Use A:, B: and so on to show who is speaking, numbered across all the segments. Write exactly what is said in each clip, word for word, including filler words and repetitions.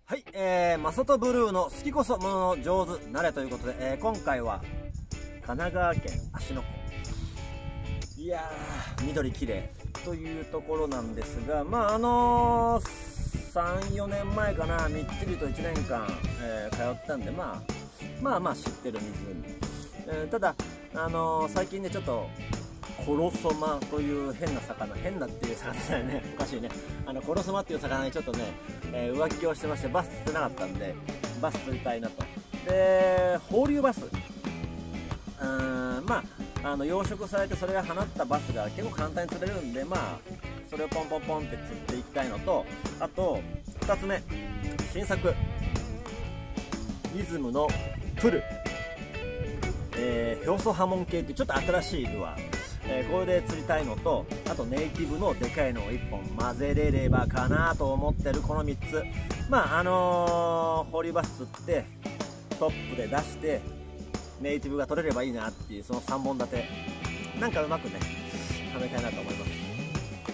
A: はい、えー、マサトブルーの好きこそものの上手なれということで、えー、今回は神奈川県芦ノ湖、いやー緑綺麗というところなんですが、まああのー、さん、よねんまえかな、みっちりといちねんかん、えー、通ったんで、まあまあまあ知ってる湖、えー、ただあのー、最近ねちょっとコロソマという変な魚、変なっていう魚だよね、おかしいね、あのコロソマっていう魚にちょっとね、えー、浮気をしてまして、バス釣ってなかったんで、バス釣りたいなと。で、放流バス、うーん、まあ、あの養殖されてそれが放ったバスが結構簡単に釣れるんで、まあ、それをポンポンポンって釣っていきたいのと、あと、ふたつめ、新作、イズムのプル、えー、表層波紋系っていうちょっと新しいルアー。えー、これで釣りたいのと、あとネイティブのでかいのをいっぽん混ぜれればかなと思ってるこのみっつ。まああのー、放流バス釣ってトップで出してネイティブが取れればいいなっていう、そのさんぼん立てなんかうまくねはめたいなと思います。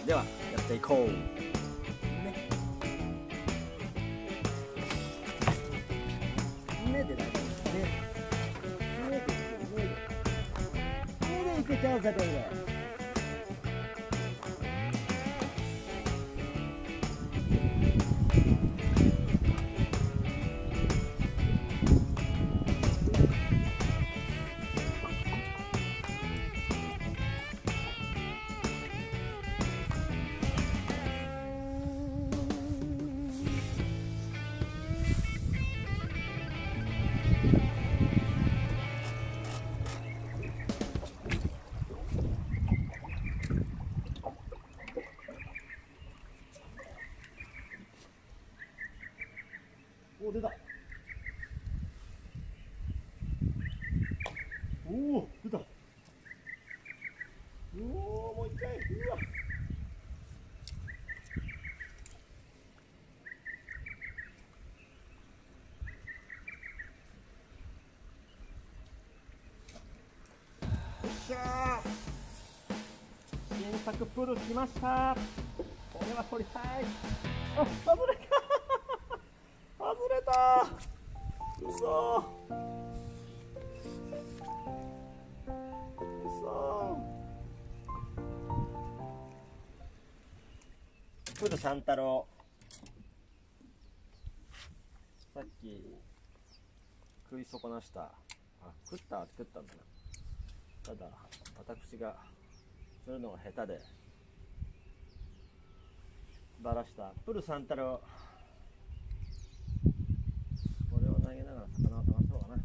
A: ではやっていこうね。ねで大丈夫ですね。ねでねでいけちゃうぜこれで。お、出た。おお、出た。おお、もう一回。うわ。よっしゃー。新作プル来ました。これは取りたい。あ、外れた。外れた。うそ。うそ。プル三太郎。さっき食い損なした。あ、食った食ったんだな。ただ私が釣るのが下手でバラしたプル三太郎。これを投げながら魚を探そうかな。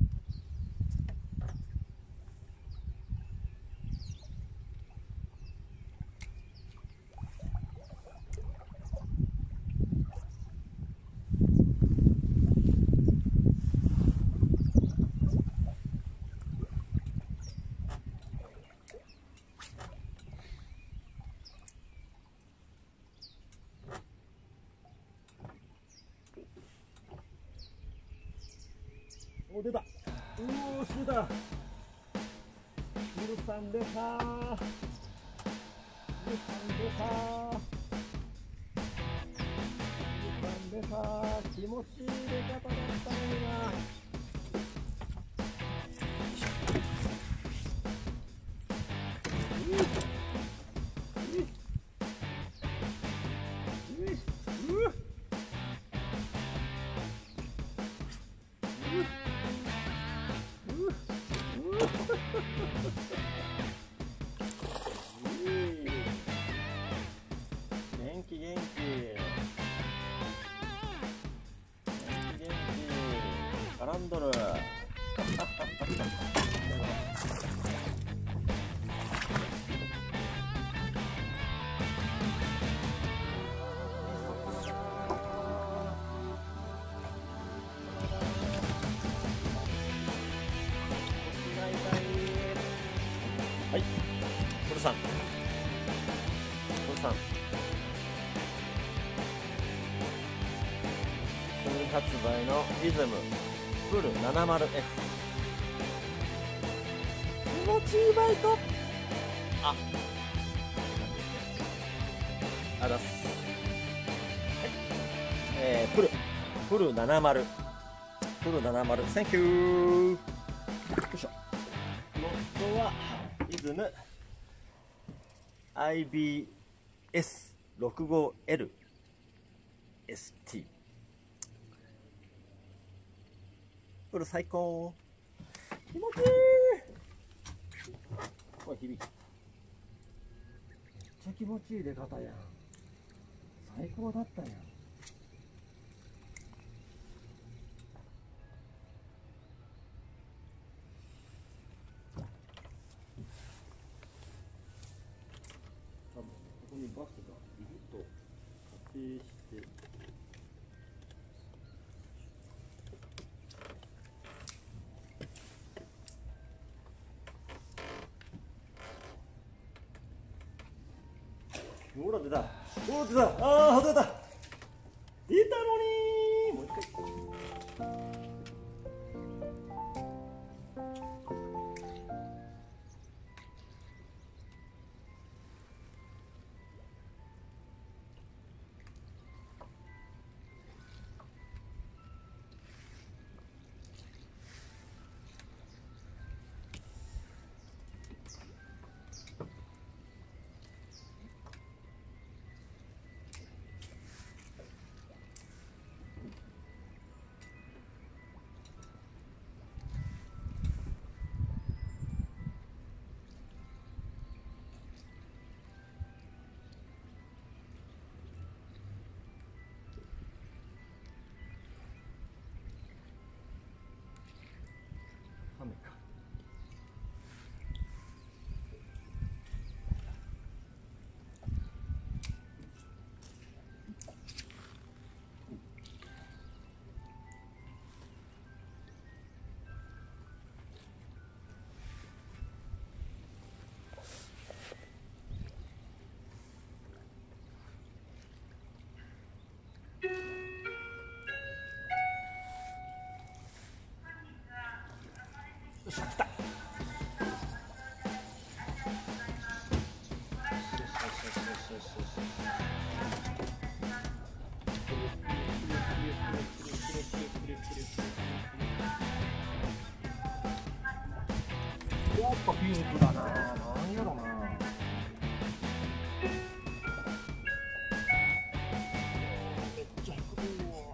A: お、出た。おお、出た。プルさん出た。プルさん出た。プルさん出た。気持ちいい出方だったのにな。元気元気元気元気絡んどる。はい、プルさん、プルさん、新発売のリズムプル ななじゅうエフ、 気持ちいいバイト。あ、あざっす。はい、えー、プルフルななじゅうフルななじゅう センキュー。よいしょ。ロッドはイズム アイビーエスろくごエルエスティー。 フル最高。気持ちいい。これ響きめっちゃ気持ちいい出方やん。最高だったやん。多分ここにバスがいると仮定してほら出た、ほら出た、ああ外れた、出たのにー。もう一回。雨か。よし、来た。やっぱピンクだな。なんやろな。めっちゃ低いわ。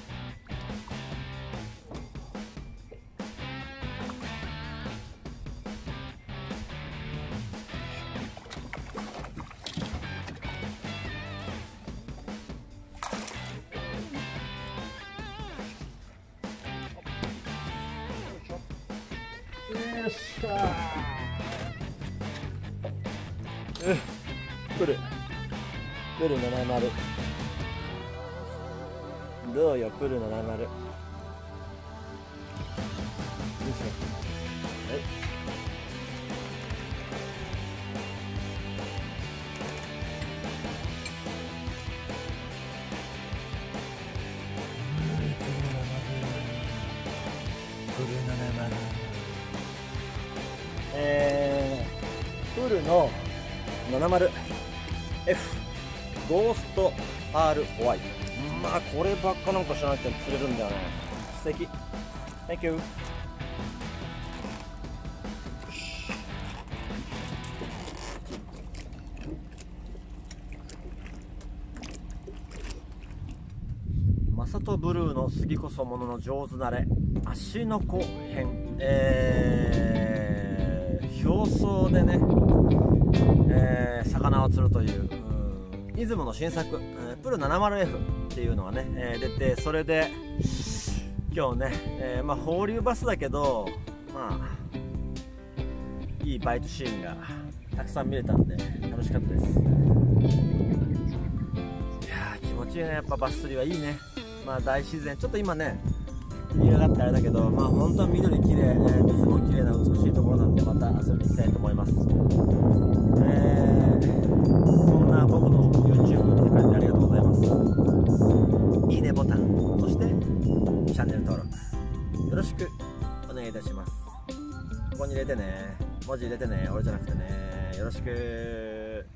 A: よっしゃー。うん、来る来るななじゅう。どうよ来るななじゅう。よいしょ。はい、フルななじゅう。えー、フルのななじゅうエフ ゴーストパールホワイト。まあこればっかなんか知らなくても釣れるんだよね。素敵。 Thank you。 マサトブルーの杉こそものの上手なれ芦ノ湖編。えー、表層でね、えー、魚を釣るという、出雲の新作、えー、プル ななじゅうエフ っていうのがね、えー、出て、それで今日ね、えー、まあ放流バスだけど、まあいいバイトシーンがたくさん見れたんで楽しかったです。いやー気持ちいいね、やっぱバス釣りはいいね。まあ大自然、ちょっと今ね日がかってあれだけど、まあ本当に緑きれい、えー、水もきれいな美しいところなんで、また遊びに行きたいと思います。えー、そんな僕の YouTube を見てくれてありがとうございます。いいねボタン、そしてチャンネル登録よろしくお願いいたします。ここに入れてね、文字入れてね、俺じゃなくてね、よろしく。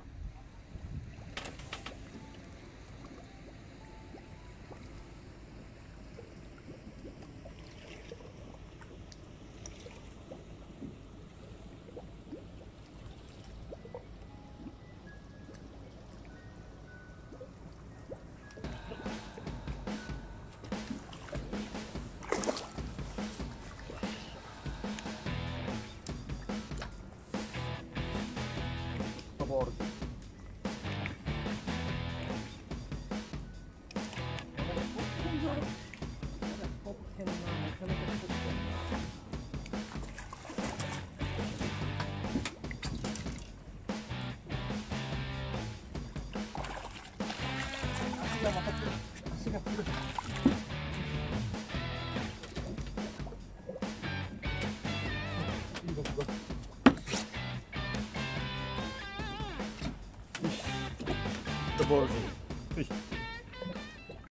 B: ボール